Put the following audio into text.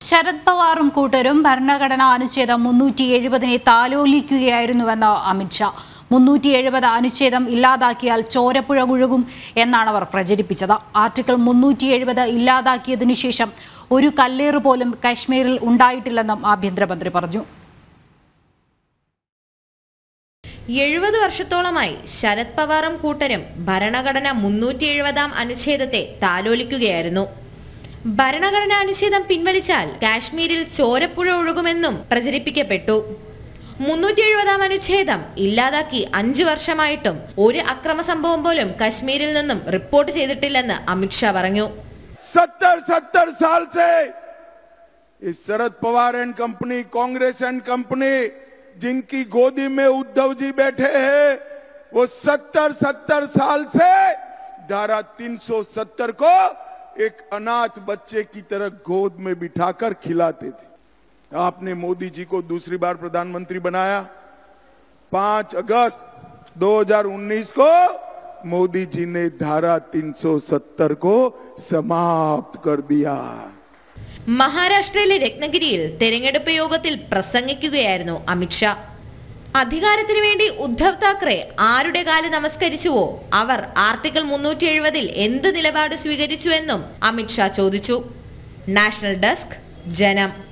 ശരത് പവാറും കൂട്ടരും ഭരണഘടനാ അനുച്ഛേദം 370 താലോലിക്കുകയായിരുന്നുവെന്ന് അമിത്ഷാ. 370 അനുച്ഛേദം ഇല്ലാതാക്കിയാൽ ചോരപ്പുഴ ഒഴുകും എന്നാണ് അവർ പ്രചരിപ്പിച്ചത്. ആർട്ടിക്കിൾ 370 ഇല്ലാതാക്കിയതിനു ശേഷം ഒരു കല്ലേറ് പോലും കശ്മീരിൽ ഉണ്ടായിട്ടില്ലെന്നും ആഭ്യന്തരമന്ത്രി പറഞ്ഞു. 70 വർഷത്തോളമായി ശരത് പവാറും കൂട്ടരും ഭരണഘടന 370 അനുച്ഛേദത്തെ താലോലിക്കുകയായിരുന്നു. ഭരണഘടനാ അനുച്ഛേദം പിൻവലിച്ചാൽ കാശ്മീരിൽ ചോരപ്പുഴ ഒഴുകുമെന്നും പ്രചരിപ്പിക്കപ്പെട്ടു. 370 അനുച്ഛേദം ഇല്ലാതാക്കി 5 വർഷമായിട്ടും ഒരു അക്രമ സംഭവം പോലും കശ്മീരിൽ നിന്നും റിപ്പോർട്ട് ചെയ്തിട്ടില്ലെന്ന് അമിത്ഷാ പറഞ്ഞു. 70 साल से इस Sharad Pawar and company, Congress and company, जिनकी गोदी में उद्धव जी बैठे हैं, वो 70 साल से धारा 370 को एक अनाथ बच्चे की तरह गोद में बिठाकर खिलाते थे. आपने मोदी जी को दूसरी बार प्रधानमंत्री बनाया. 5 अगस्त 2019 को मोदी जी ने धारा 370 को समाप्त कर दिया. മഹാരാഷ്ട്രയിലെ രത്നഗിരിയിൽ തെരഞ്ഞെടുപ്പ് യോഗത്തിൽ പ്രസംഗിക്കുകയായിരുന്നു അമിത്ഷാ. അധികാരത്തിനു വേണ്ടി ഉദ്ധവ് താക്കറെ ആരുടെ കാല് നമസ്കരിച്ചുവോ അവർ ആർട്ടിക്കിൾ 370 എന്ത് നിലപാട് സ്വീകരിച്ചു എന്നും അമിത്ഷാ ചോദിച്ചു. നാഷണൽ ഡെസ്ക്, ജനം.